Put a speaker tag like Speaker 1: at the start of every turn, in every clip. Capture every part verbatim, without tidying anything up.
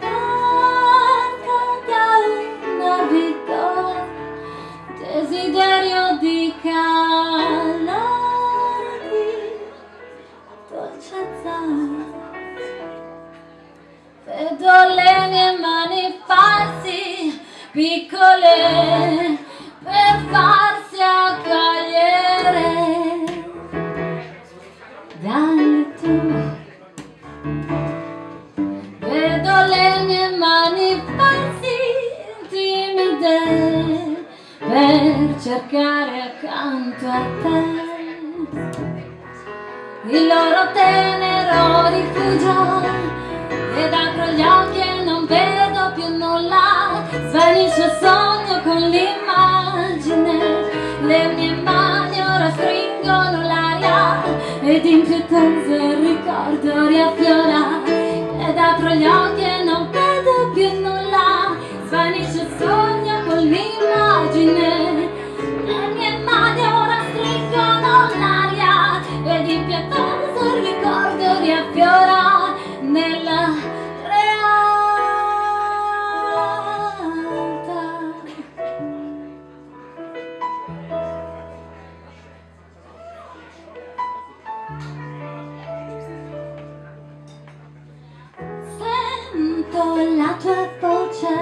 Speaker 1: sparta da una vittoria, desiderio di calorti, dolcezza. Vedo le mie mani farsi piccole per farsi accogliere dalle tue. Vedo le mie mani farsi timide per cercare accanto a te il loro tenero rifugio, ed apro gli occhi e non vedo più nulla, svanisce il sogno con l'immagine, le mie mani ora stringono l'aria ed impietoso il ricordo riaffiora, ed apro gli occhi e non vedo più nulla, svanisce il sogno con l'immagine, le mie mani ora stringono l'aria ed impietoso il ricordo riaffiora nella realtà. Sento la tua voce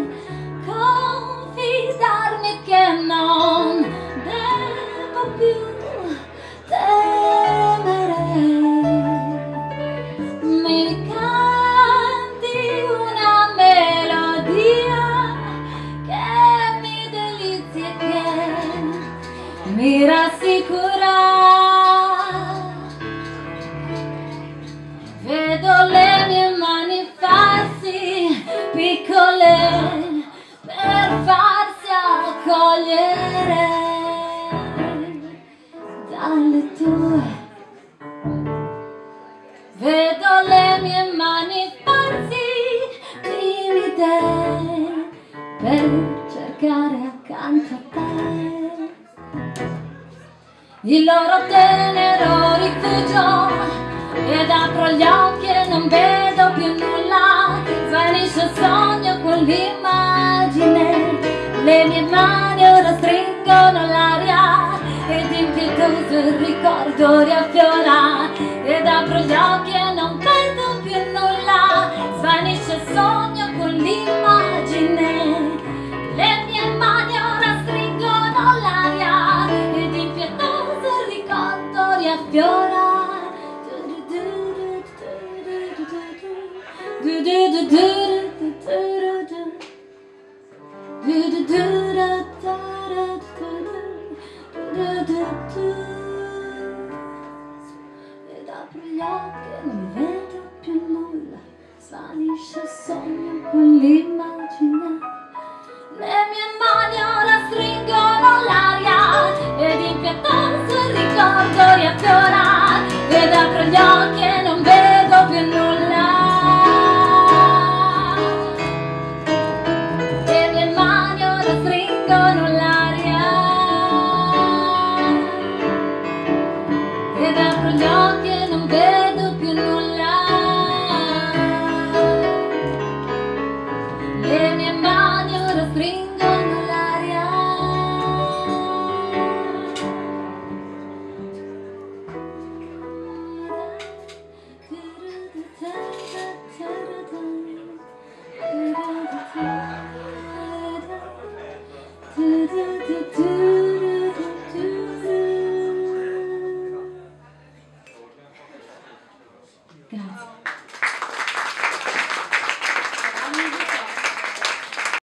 Speaker 1: confidarmi che non devo più temere. Mi canti una melodia che mi delizia e che mi rassicura. Vedo le mie mani farsi piccole per farsi accogliere dalle tue. Vedo le mie mani farsi timide per cercare accanto a te il loro tenero rifugio, ed apro gli occhi e non vedo più nulla, svanisce il sogno con l'immagine, le mie mani ora stringono l'aria ed impietoso il ricordo riaffiora, ed apro gli occhi e non vedo più nulla, svanisce il sogno con l'immagine, le mie mani ora stringono l'aria ed impietoso il ricordo riaffiora. Ed apro gli occhi e non vedo più nulla, svanisce il sogno con l'immagine.